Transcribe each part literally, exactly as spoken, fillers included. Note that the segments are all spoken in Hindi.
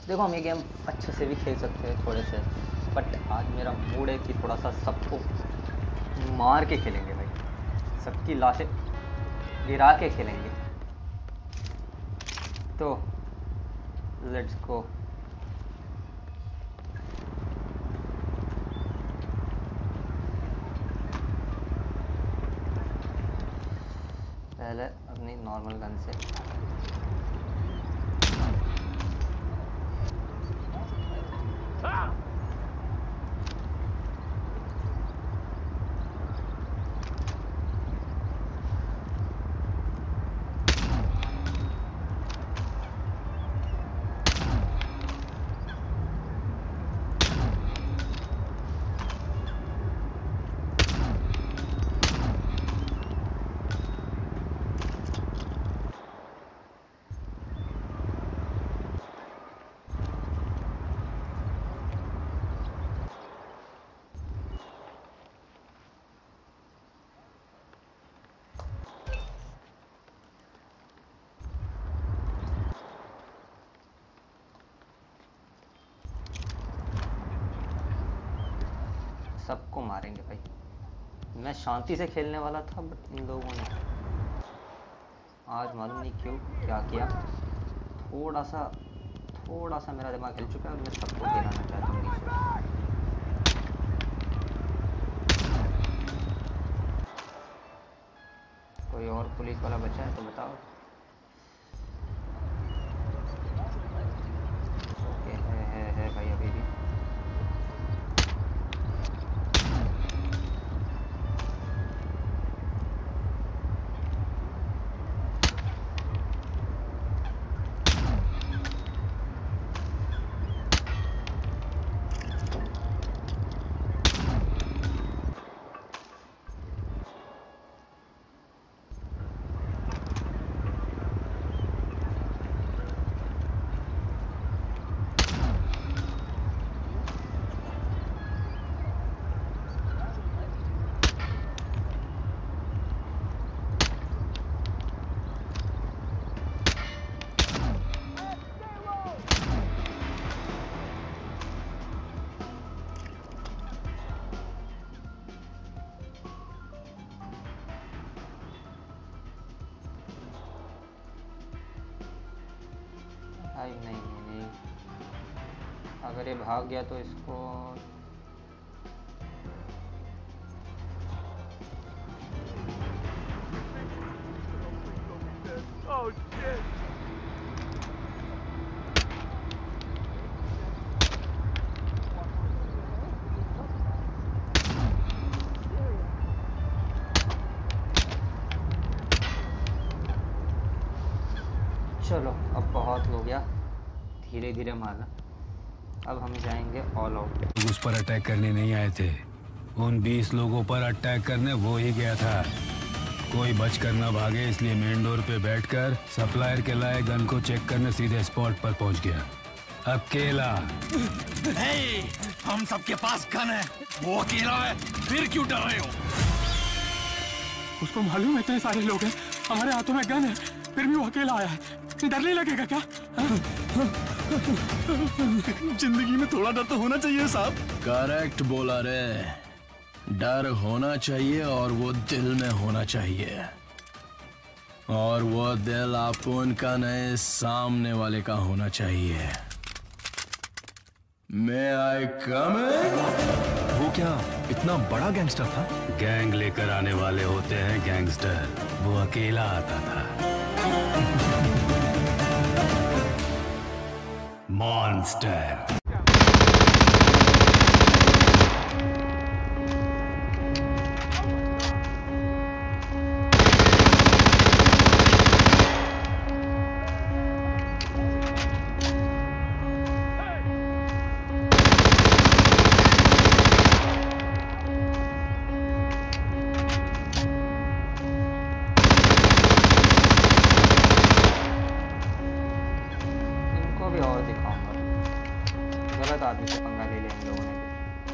देखो हम ये गेम अच्छे से भी खेल सकते हैं थोड़े से, बट आज मेरा मूड है कि थोड़ा सा सबको मार के खेलेंगे भाई, सबकी लाशें गिरा के खेलेंगे। तो लेट्स गो। पहले अपनी नॉर्मल गन से सबको मारेंगे भाई। मैं शांति से खेलने वाला था, बट इन लोगों ने आज मालूम नहीं क्यों क्या किया। थोड़ा सा थोड़ा सा मेरा दिमाग हिल चुका है और मैं सबको गिराना चाहता हूँ नीचे। कोई और पुलिस वाला बचा है तो बताओ। ओके है है है भाई अभी भी। भाई नहीं नहीं नहीं, अगर ये भाग गया तो इसको Oh shit! चलो अब बहुत हो गया, धीरे धीरे मारना। अब हम जाएंगे ऑल आउट। उस पर अटैक करने नहीं आए थे, उन बीस लोगों पर अटैक करने वो ही गया था। कोई बचकर न भागे, इसलिए मेन डोर पे बैठकर सप्लायर के लाए गन को चेक करने सीधे स्पॉट पर पहुंच गया अकेला। hey, हम सबके पास गन है, वो अकेला है, फिर क्यों डर रहे हो? उसको मालूम है इतने सारे लोग हैं, हमारे हाथों में गन है, फिर भी वो अकेला आया है। डर नहीं लगेगा क्या? जिंदगी में थोड़ा डर तो होना चाहिए साहब। करेक्ट बोला रे, डर होना चाहिए और वो दिल में होना चाहिए, और वो दिल अपन का नहीं सामने वाले का होना चाहिए। मैं आई कम? वो क्या इतना बड़ा गैंगस्टर था? गैंग लेकर आने वाले होते हैं गैंगस्टर, वो अकेला आता था। मॉन्स्टर। आदमी से पंगा ले लिया इन लोगों ने भी।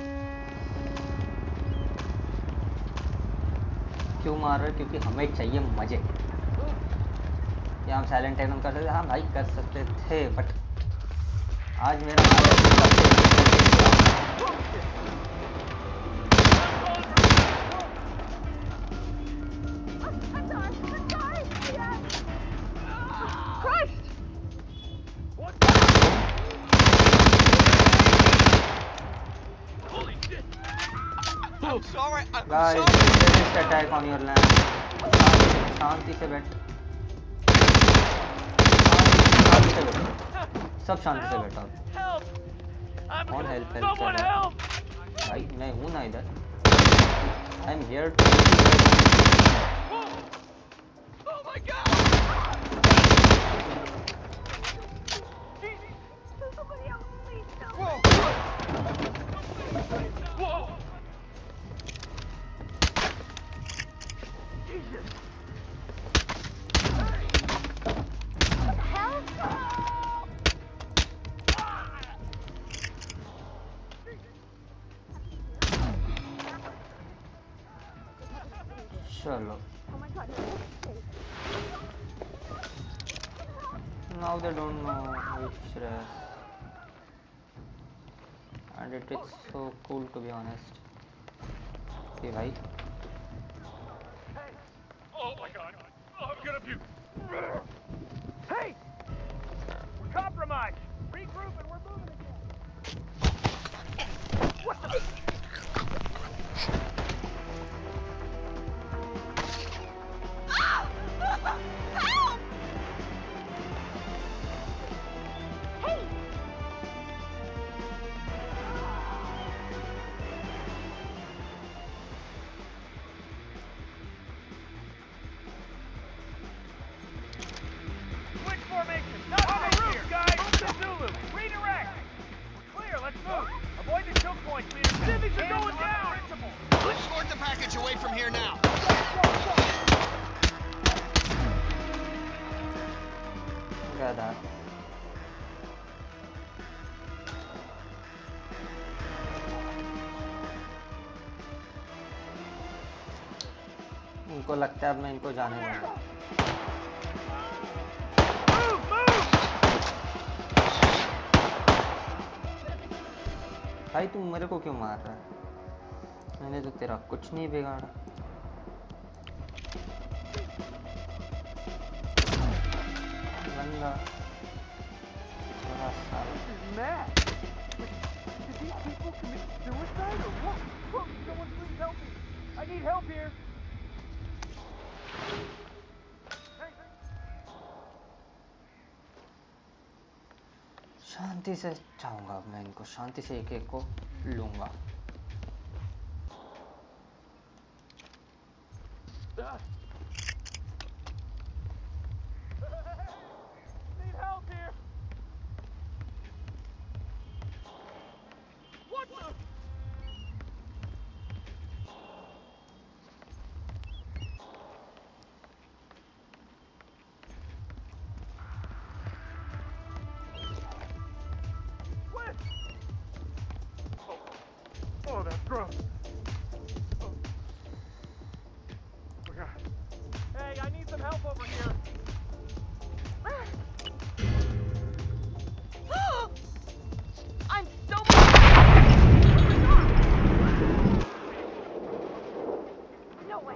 क्यों मार रहे? क्योंकि हमें चाहिए मजे। क्या हम साइलेंट एकदम कर सकते? हाँ भाई कर सकते थे, बट आज मेरा नाम है सबसे interesting ground. Sorry, I'm Guys, sorry. terrorist attack on your land. शांति शांति से बैठ, शांति से बैठो, सब शांति से बैठो। कौन हेल्प हेल्प कर रहा है? भाई मैं हूँ ना इधर। I am here too. Oh my God! Whoa! Whoa! Jesus! चलो। Now they don't know which race, and it is so cool to be honest. Okay, भाई। Oh my God! Oh, I'm gonna puke! Hey! We're compromised! Regroup and we're moving again! What the? Switch formation! Not on the roof, guys! To Zulu! Redirect! We're clear, let's move! Avoid the choke points, leader! Civvies are going down! Let's sort the package away from here now! गधा। इनको लगता है अब मैं इनको जाने दूंगा। भाई तू मेरे को क्यों मार रहा है? मैंने तो तेरा कुछ नहीं बिगाड़ा। बंदा बड़ा साला। Mad. Did these people commit suicide or what? Look, someone please help me. I need help here. शांति से चाहूंगा अब मैं इनको, शांति से एक एक को लूंगा। Need help here. What the? What? Oh, oh that's gross. Oh. Oh, God. Hey, I need some help over here. I'm so no way.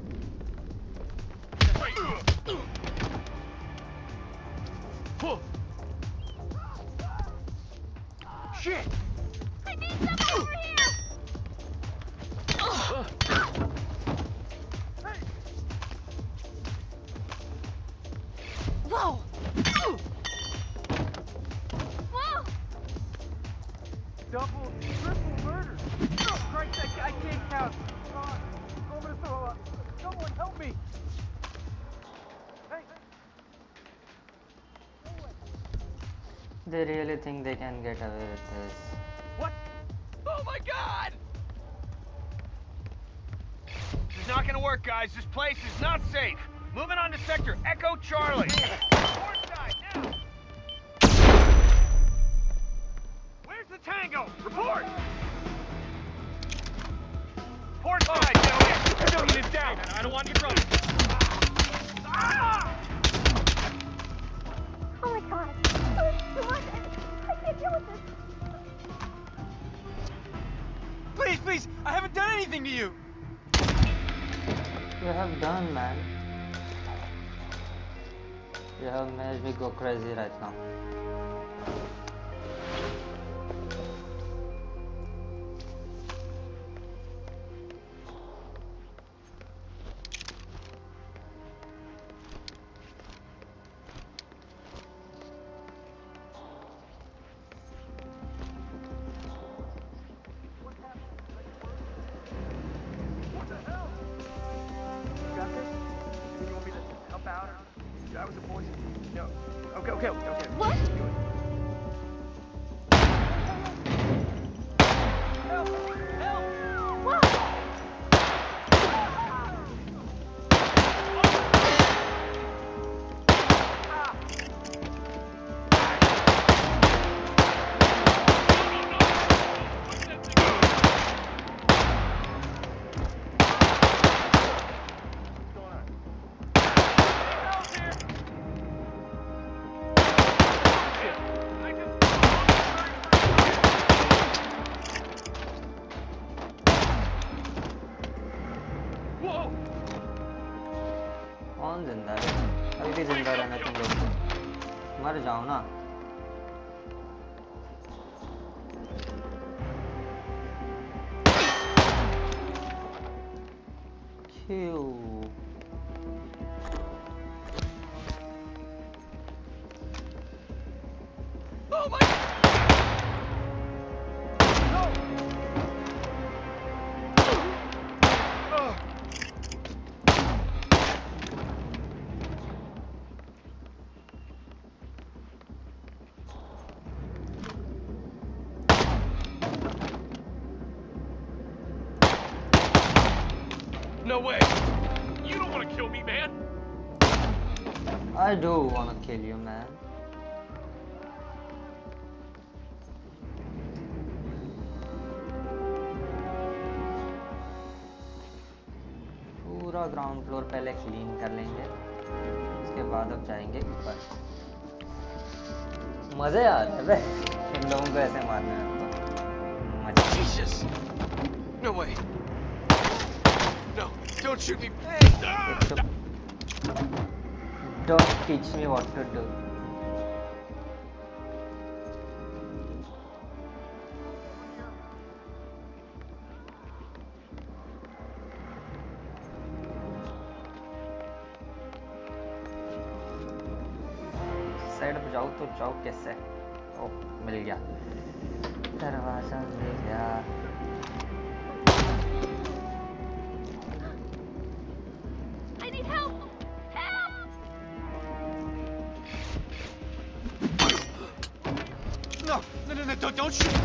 Shit! I need someone over here. Hey! Whoa. Whoa. Double, triple murder! Oh, Christ, I, I can't count! Oh, I'm gonna throw up! Someone help me! Hey! They really think they can get away with this. What? Oh my God! This is not gonna work, guys. This place is not safe. Moving on to sector Echo Charlie. Port side, now! Where's the Tango? Report! Port side, gentlemen! Civilian is down! I don't want you trouble. Ah! Oh my God. Oh, too much. I can't deal with this. Please, please, I haven't done anything to you. You have done, man. You have made me go crazy right now. What the hell? You got this? You want me to help out or I was a voice? No. Okay, okay, okay, okay. What? Do it. Help! Help! Whoa! कौन जिंदा है? अभी भी जिंदा रहना तुम लोग को। मर जाओ ना। क्यों? Oh my! No way! You don't want to kill me, man! I do wanna kill you, man. पूरा ग्राउंड फ्लोर पहले क्लीन कर लेंगे, उसके बाद अब जाएंगे ऊपर। मजे आ रहे हैं बे इन लोगों को ऐसे मारने में। मजा। Jesus! No way! No! Don't shoot me! Don't teach me what to do. Side पे जाओ तो जाओ कैसे? ओह मिल गया, दरवाजा मिल गया। I need help! Help! No! No, no, no! Don't, don't shoot!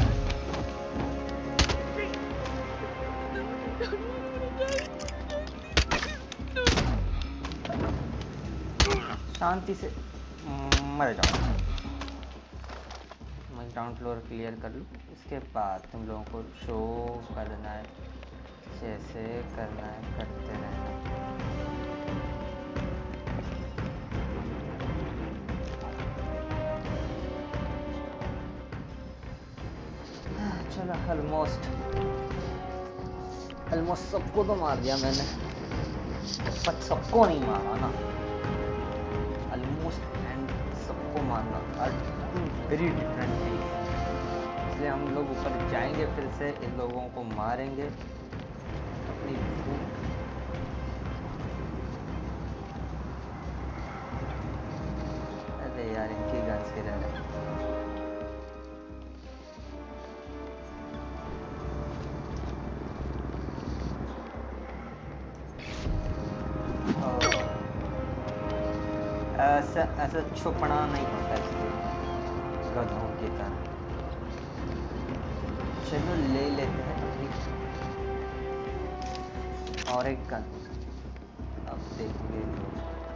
शांति से मर जाओ। मैं ग्राउंड फ्लोर क्लियर कर लूँ, इसके बाद तुम लोगों को शो करना है, जैसे करना है करते रहना। चलो ऑलमोस्ट ऑलमोस्ट सबको तो मार दिया मैंने, पर सबको नहीं मारा ना। ऑलमोस्ट एंड सबको मारना are two very different things. इसलिए हम लोग ऊपर जाएंगे, फिर से इन लोगों को मारेंगे अपनी भूख। अरे यार इनकी गन्स किधर है? ऐसा ऐसा छुपना नहीं होता इसलिए गधों की तरह। चलो ले लेते हैं अपनी और एक गन। अब देखेंगे लोग।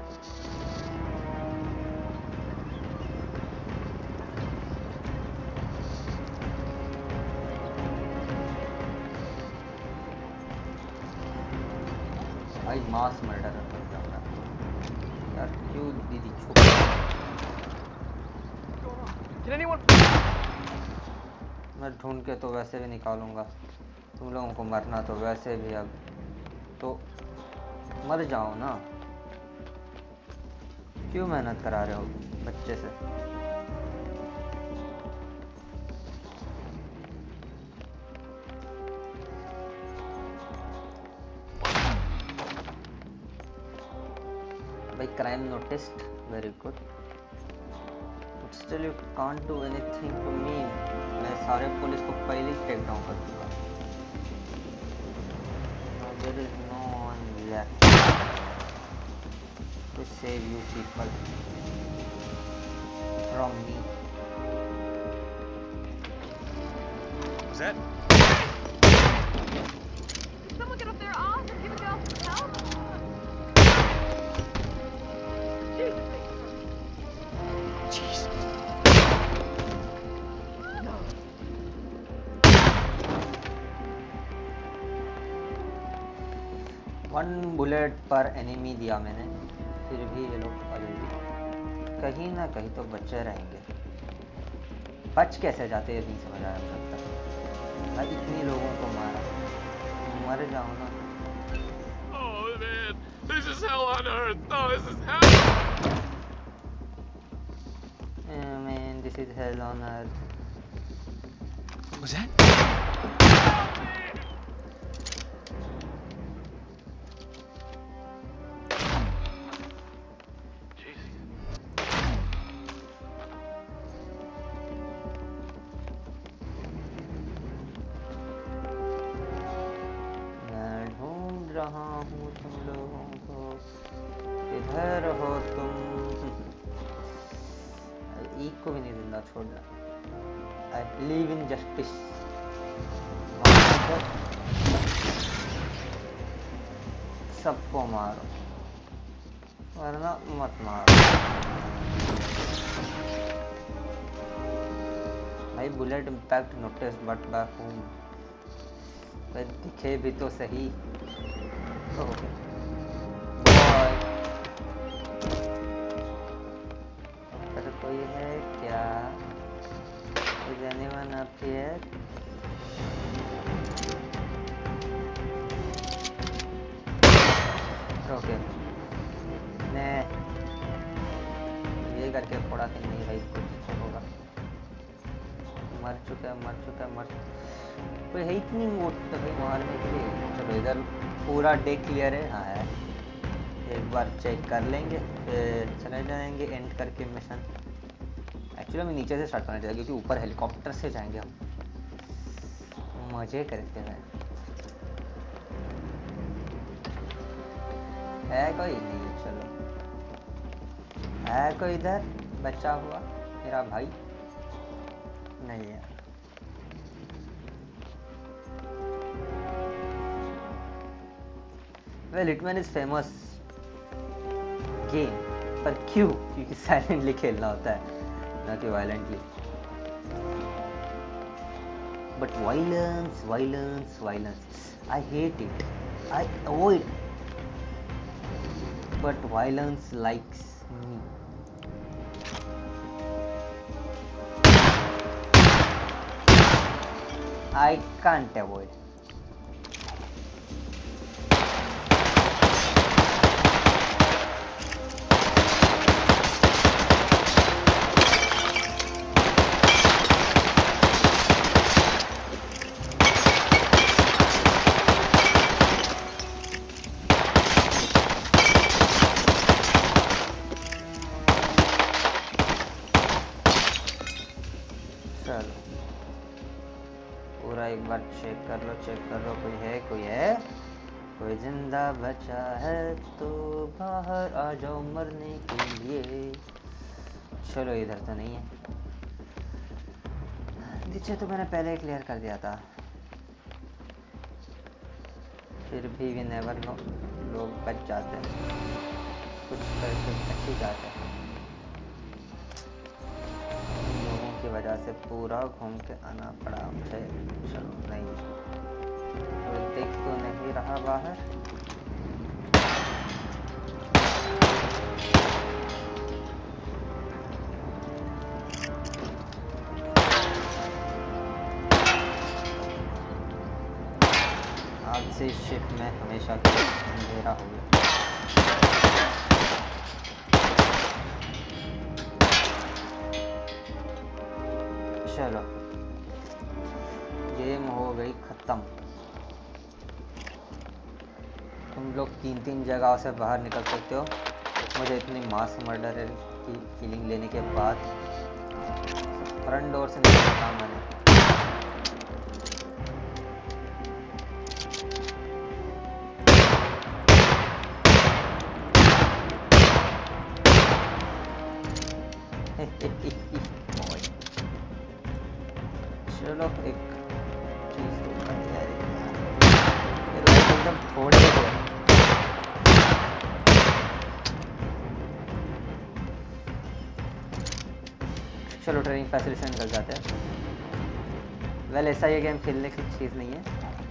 भाई मास मर्डर कर जाऊंगा यार, क्यों दीदी छुप? Can anyone? मैं ढूंढ के तो वैसे भी निकालूंगा, तुम लोगों को मरना तो वैसे भी, अब तो मर जाओ ना, क्यों मेहनत करा रहे हो बच्चे से। भाई crime noticed, very good, but still you can't do anything to me. मैं सारे पुलिस को पहले ही टेक डाउन कर चुका। There is no one left to save you people from me. Was that? Did someone get up their arms and give a girl some help? Jesus. Jesus. One bullet per enemy दिया मैंने, फिर भी ये लोग अभी भी कहीं ना कहीं तो बचे रहेंगे। बच कैसे जाते ये नहीं समझ आया मुझे तक। मैं इतने लोगों को मारा, मर जाओ ना। Oh man, this is hell on earth. Oh, this is hell. Uh, man, this is hell on earth. What was that? मैं ढूंढ रहा हूँ तुम लोगों को, किधर हो तुम। एक को भी नहीं जिंदा छोड़ना। I believe in justice. सबको मारो, वरना मत मारो। भाई bullet impact notice but back home, दिखे भी तो सही। ओके बॉय, पर कोई है क्या? Is anyone up here? Okay ने ये करके फोड़ा कि नहीं भाई, कुछ होगा। मर चुका है, मर चुका है, मर कोई है इतनी मोट तो भाई मारने के लिए। चलो इधर पूरा डे क्लियर है। हाँ है, एक बार चेक कर लेंगे फिर चले जाएंगे एंड करके मिशन। एक्चुअली हमें नीचे से स्टार्ट करना चाहिए क्योंकि ऊपर हेलीकॉप्टर से जाएंगे हम, मजे करते हैं। है कोई नहीं? चलो है कोई इधर बचा हुआ मेरा भाई? नहीं है। Well hitman is famous game, पर क्यों? क्योंकि साइलेंटली खेलना होता है ना कि violently. But violence violence violence I hate it, I avoid, but violence likes me. I can't avoid. चलो पूरा एक बार चेक कर लो, चेक कर लो, कोई है कोई है कोई जिंदा बचा है तो बाहर आ जाओ मरने के लिए। चलो इधर तो नहीं है, नीचे तो मैंने पहले ही क्लियर कर दिया था। फिर भी वी नेवर नो, लोग बच जाते हैं, कुछ करके बच ही जाते हैं। लोगों की वजह से पूरा घूम के आना पड़ा मुझे। चलो नहीं, कोई देख तो नहीं रहा बाहर? से इस शिफ्ट में हमेशा के लिए अंधेरा हो गया। चलो गेम हो गई खत्म। तुम लोग तीन तीन जगहों से बाहर निकल सकते हो। मुझे इतनी मास मर्डर की फीलिंग लेने के बाद फ्रंट डोर से निकलता मैंने। चलो एक चीज तो करनी है एकदम थोड़े से। चलो ट्रेनिंग फैसिलिटी से निकल जाते हैं। वेल ऐसा ये गेम खेलने की चीज़ नहीं है।